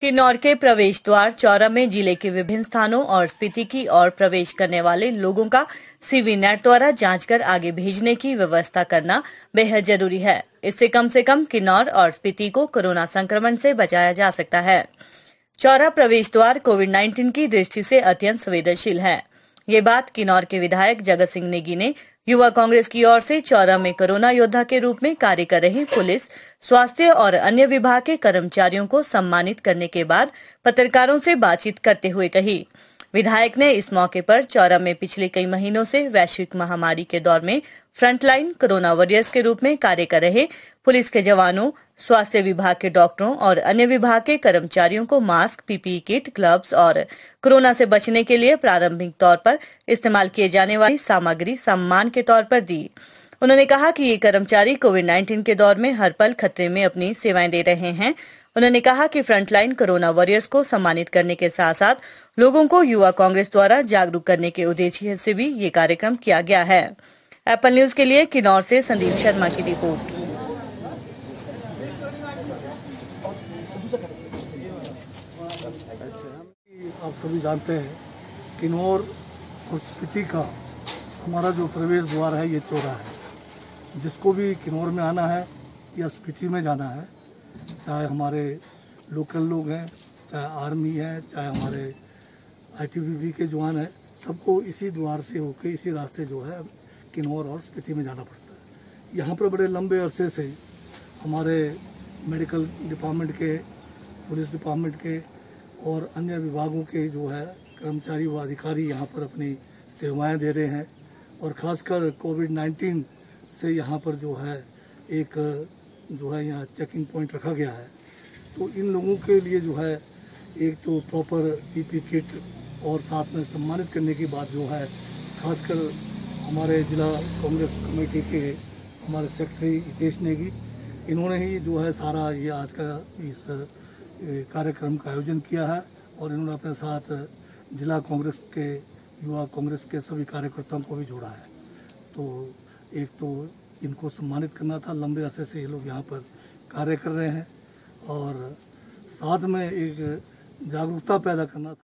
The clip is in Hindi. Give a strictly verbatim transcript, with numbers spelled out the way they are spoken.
किन्नौर के प्रवेश द्वार चौरा में जिले के विभिन्न स्थानों और स्पीति की ओर प्रवेश करने वाले लोगों का सीवी नेट द्वारा जांच कर आगे भेजने की व्यवस्था करना बेहद जरूरी है। इससे कम से कम किन्नौर और स्पीति को कोरोना संक्रमण से बचाया जा सकता है। चौरा प्रवेश द्वार कोविड उन्नीस की दृष्टि से अत्यंत संवेदनशील है। ये बात किन्नौर के विधायक जगत सिंह नेगी ने युवा कांग्रेस की ओर से चौरा में कोरोना योद्धा के रूप में कार्य कर रहे पुलिस, स्वास्थ्य और अन्य विभाग के कर्मचारियों को सम्मानित करने के बाद पत्रकारों से बातचीत करते हुए कही। विधायक ने इस मौके पर चौरा में पिछले कई महीनों से वैश्विक महामारी के दौर में फ्रंटलाइन कोरोना वॉरियर्स के रूप में कार्य कर रहे पुलिस के जवानों, स्वास्थ्य विभाग के डॉक्टरों और अन्य विभाग के कर्मचारियों को मास्क, पीपीई किट, ग्लव्स और कोरोना से बचने के लिए प्रारंभिक तौर पर इस्तेमाल किए जाने वाली सामग्री सम्मान के तौर पर दी। उन्होंने कहा कि ये कर्मचारी कोविड उन्नीस के दौर में हर पल खतरे में अपनी सेवाएं दे रहे हैं। उन्होंने कहा कि फ्रंटलाइन कोरोना वॉरियर्स को सम्मानित करने के साथ साथ लोगों को युवा कांग्रेस द्वारा जागरूक करने के उद्देश्य से भी ये कार्यक्रम किया गया है। एप्पल न्यूज के लिए किन्नौर से संदीप शर्मा की रिपोर्ट। आप सभी जानते हैं किन्नौर और स्पीति का हमारा जो प्रवेश द्वार है ये चौरा है। जिसको भी किन्नौर में आना है या स्पीति में जाना है, चाहे हमारे लोकल लोग हैं, चाहे आर्मी है, चाहे हमारे आईटीबीपी के जवान हैं, सबको इसी द्वार से होकर इसी रास्ते जो है किन्नौर और स्पीति में जाना पड़ता है। यहाँ पर बड़े लंबे अरसे से हमारे मेडिकल डिपार्टमेंट के, पुलिस डिपार्टमेंट के और अन्य विभागों के जो है कर्मचारी व अधिकारी यहाँ पर अपनी सेवाएं दे रहे हैं। और ख़ासकर कोविड उन्नीस से यहाँ पर जो है एक जो है यहाँ चेकिंग पॉइंट रखा गया है। तो इन लोगों के लिए जो है एक तो प्रॉपर पीपी किट और साथ में सम्मानित करने की बात जो है, खासकर हमारे जिला कांग्रेस कमेटी के हमारे सेक्रेटरी हितेश नेगी, इन्होंने ही जो है सारा ये आज का इस कार्यक्रम का आयोजन किया है। और इन्होंने अपने साथ जिला कांग्रेस के, युवा कांग्रेस के सभी कार्यकर्ताओं को भी जोड़ा है। तो एक तो इनको सम्मानित करना था, लंबे अरसे से ये लोग यहाँ पर कार्य कर रहे हैं, और साथ में एक जागरूकता पैदा करना था।